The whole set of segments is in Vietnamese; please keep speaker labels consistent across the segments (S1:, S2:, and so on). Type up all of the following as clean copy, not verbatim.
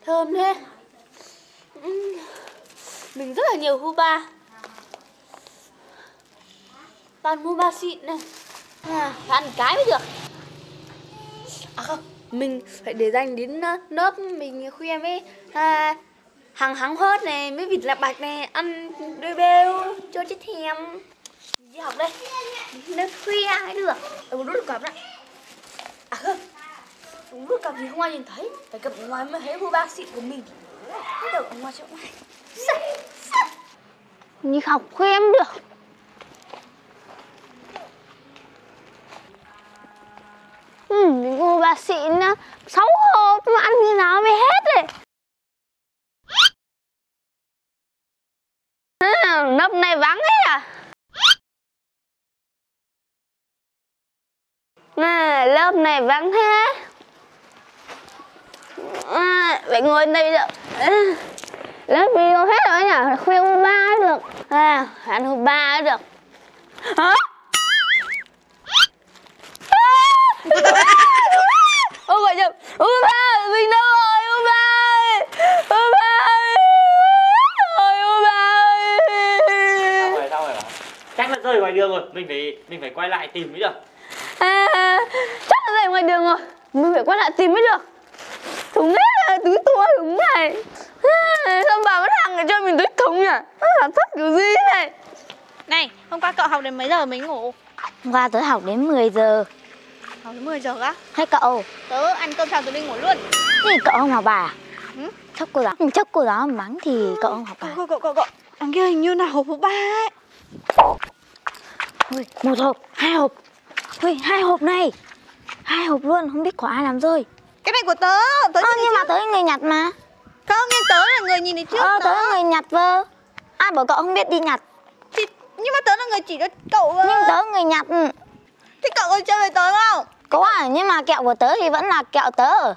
S1: Thơm thế. Mình rất là nhiều Huba. Toàn Huba xịn này. Phải ăn cái mới được. À không, mình phải để dành đến lớp mình khuya với hàng hắng hớt này, mấy vịt lạp bạch này, ăn đôi bêu cho chết thèm. Đi học đây. Đến khuya mới được. Đừng đút cặp lại. À không, đừng đút cặp thì không ai nhìn thấy. Phải cặp ở ngoài mới thấy Huba xịn của mình. Bắt đầu ở ngoài chỗ này. Đi học khuya mới được. Huba xịn á, 6 hộp mà ăn như nào mới hết rồi. Lớp này vắng hết à? Lớp này vắng thế. Phải ngồi đây được. Lớp video hết rồi nhỉ? Khuya Huba được. Ăn Huba được. Hả? Ôi gọi chậm. Huba, mình đâu rồi Huba ơi? Huba ơi. Huba ơi.
S2: Sao rồi hả? Chắc là rơi ngoài đường rồi, mình phải quay lại tìm mới được.
S1: Chắc là rơi ngoài đường rồi. Mình phải quay lại tìm mới được. Thúng hết túi to đúng này. Sao bà bán hàng để cho mình túi thúng nhỉ? Làm thất kiểu gì thế này?
S3: Này, hôm qua cậu học đến mấy giờ mới ngủ?
S1: Hôm qua tớ học đến 10 giờ.
S3: Học đến 10 giờ á?
S1: Thế cậu?
S3: Tớ ăn cơm xong tớ đi ngủ luôn.
S1: Thế cậu không học bài à? Chắc cô giáo mắng thì cậu không học bài.
S3: Cậu. Đằng kia hình như là hộp thứ 3 ấy.
S1: Ui, 1 hộp, 2 hộp. Ui, 2 hộp này. 2 hộp luôn, không biết của ai làm rơi.
S3: Cái này của tớ.
S1: Nhưng mà tớ là người nhặt mà.
S3: Không, nhưng tớ là người nhìn thấy trước.
S1: Tớ là người nhặt vơ. Ai bảo cậu không biết đi nhặt?
S3: Nhưng mà tớ là người chỉ cho cậu.
S1: Nhưng tớ là người nhặt.
S3: Thế cậu có chơi với tớ không?
S1: Có à, nhưng mà kẹo của tớ thì vẫn là kẹo tớ.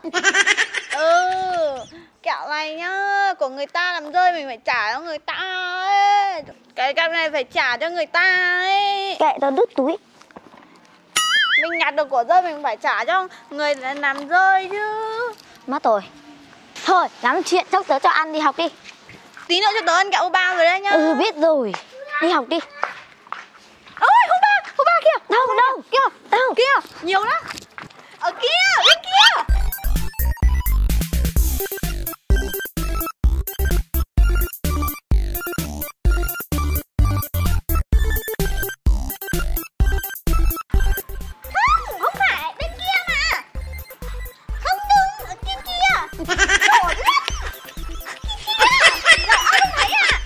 S3: Kẹo này nhá, của người ta làm rơi mình phải trả cho người ta ấy. Cái này phải trả cho người ta ấy.
S1: Kệ tớ đút túi.
S3: Mình nhặt được của rơi mình phải trả cho người làm rơi chứ.
S1: Mất rồi. Thôi, lắm chuyện, chắc tớ cho ăn đi học đi.
S3: Tí nữa cho tớ ăn kẹo Huba rồi đấy nhá.
S1: Biết rồi. Đi học đi.
S3: Ôi, Huba kìa.
S1: Đâu?
S3: Kìa, nhiều lắm. Ở kia, bên kia. Không phải, bên kia mà. Không đúng, ở kia kia. Ổn lắm. Không thấy à?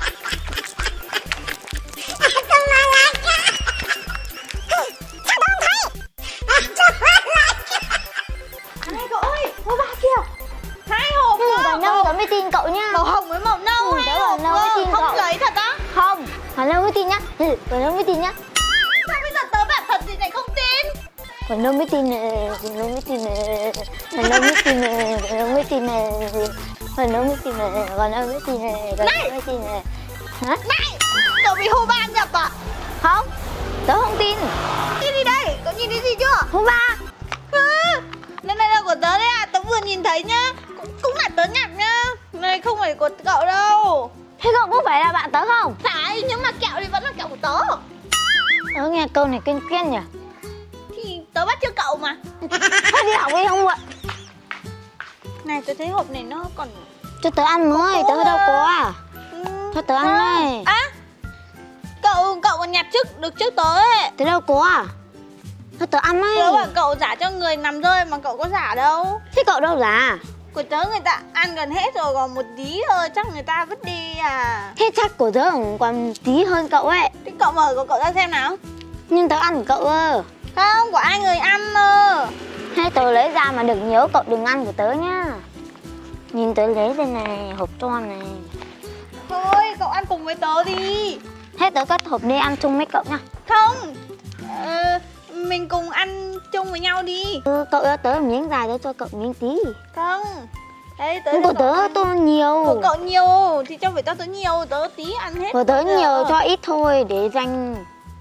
S3: Này cậu ơi, Huba kìa. 2 hộp
S1: Bảo nâu tớ mới tin cậu nhá.
S3: màu hồng với màu nâu.
S1: Tớ bảo nâu mới tin cậu.
S3: Không giấy thật á?
S1: Không, bảo nâu mới tin nhá. Bảo nâu mới tin nhá.
S3: Sao bây giờ tớ bảo thật gì này không tin?
S1: Bảo nâu mới tin này. Bảo nâu mới tin này. Bảo nâu mới tin này. Bảo nâu mới tin này. Bảo nâu mới tin này. Bảo nâu mới tin này. Bảo nâu mới tin này. Hả?
S3: Này, cậu bị Huba nhập à?
S1: Không, tớ không tin.
S3: Tin đi đây, cậu nhìn thấy gì chưa?
S1: Huba.
S3: Này là của tớ đấy à, tớ vừa nhìn thấy nhá. Cũng là tớ nhặt nhá. Này không phải của cậu đâu.
S1: Thế cậu có phải là bạn tớ không?
S3: Phải, nhưng mà kẹo thì vẫn là kẹo của tớ.
S1: Tớ nghe câu này quen quen nhỉ.
S3: Thì tớ bắt chước cậu mà.
S1: Thôi đi học đi không muộn.
S3: Này tớ thấy hộp này nó còn...
S1: Cho tớ ăn với, tớ đâu có à. Cho tớ ăn đây.
S3: À, cậu còn nhặt được trước tớ ấy.
S1: Tớ đâu có à. Cho tớ ăn ấy.
S3: Tớ bảo cậu giả cho người nằm rơi mà cậu có giả đâu.
S1: Thế cậu đâu giả?
S3: Của tớ người ta ăn gần hết rồi, còn một tí thôi chắc người ta vứt đi à.
S1: Thế chắc của tớ còn tí hơn cậu ấy.
S3: Thế cậu mở của cậu ra xem nào.
S1: Nhưng tớ ăn của cậu ơ.
S3: Không, của ai người ăn ơ.
S1: Thế tớ lấy ra mà đừng nhớ cậu đừng ăn của tớ nhá. Nhìn tớ lấy đây này, hộp tròn này.
S3: Thôi, cậu ăn cùng với tớ đi.
S1: Thế tớ cất hộp đi ăn chung với cậu nha.
S3: Không, mình cùng ăn chung với nhau đi.
S1: Cậu cho tớ miếng dài, tớ cho cậu miếng tí.
S3: Không. Đấy,
S1: của tớ to nhiều.
S3: Của cậu nhiều thì cho phải cho tớ nhiều, tớ tí ăn hết.
S1: Của tớ nhiều cho ít thôi để dành.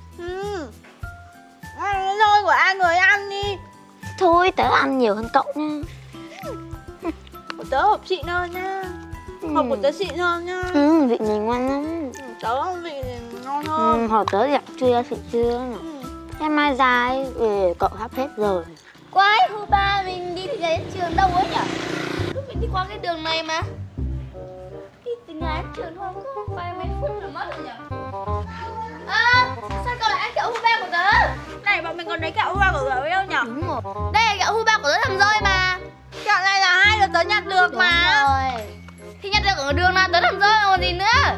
S3: Ăn thôi, của ai người ăn đi.
S1: Thôi tớ ăn nhiều hơn cậu nha.
S3: tớ hộp xịn hơn nhá. Hộp của tớ xịn hơn nhá.
S1: Vị này ngon lắm.
S3: Tớ vị ngon hơn.
S1: Hộp tớ đẹp chưa, xịn chưa. Em mai dài cậu hấp hết rồi. Quái, hôm ba mình đi đến trường đâu ấy nhỉ? Mình đi qua cái đường này mà. Đi từ nhà đến trường thôi có vài mấy phút là mất rồi nhỉ? Sao cậu lại ăn kẹo Huba của tớ?
S3: Này bọn mình còn lấy kẹo Huba của tớ đâu nhỉ?
S1: Đúng rồi. Đây là kẹo Huba của tớ thằng Rơi mà.
S3: Kẹo này là hai đứa tớ nhặt được mà.
S1: Rồi. Thì nhặt được ở đường nào tớ thằng Rơi còn gì nữa.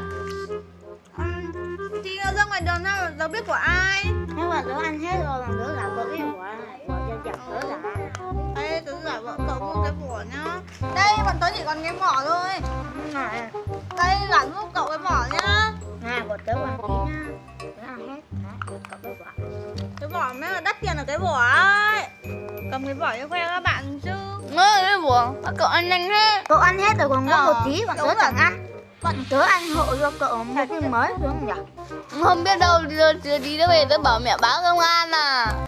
S3: Thì ra ngoài đường nào tớ biết của ai.
S1: Nhưng mà tớ ăn hết rồi, còn tớ là có cái của ai. Bỏ cho chặt tớ là.
S3: Đây tớ giả vợ cậu một cái vỏ nhá. Đây bọn tớ chỉ còn cái vỏ thôi. Đây gắn giúp cậu cái vỏ nhá.
S1: Của tớ còn tí nha. Tớ ăn hết. Cậu cái vỏ.
S3: Cái vỏ mới là đắt tiền ở cái vỏ ấy. Cầm cái vỏ cho khoe các bạn chứ.
S1: Cái vỏ, cậu ăn nhanh hết. Cậu ăn hết rồi còn có một tí, bọn tớ chẳng ăn. Bọn tớ ăn hộ cho cậu một cái mới đúng không nhỉ? Không biết đâu, đi đâu về tớ bảo mẹ báo công an à.